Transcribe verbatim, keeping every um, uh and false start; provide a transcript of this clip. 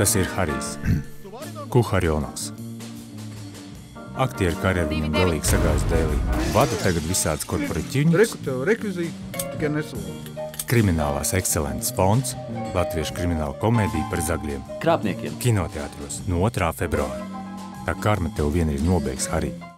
Tas ir Harijs. Kuharjonovs. Aktieri kari ar viņam galīgi sagājas dēlī. Vada tagad visādas korporatīņas. Reku tev rekvizīti, tikai nesalūst. Kriminālās ekscelences fonds, latviešu krimināla komēdija par zagļiem. Krāpniekiem. Kinoteātros no otrā februāra. Tā karma tev vien ir nobeigs, Harij.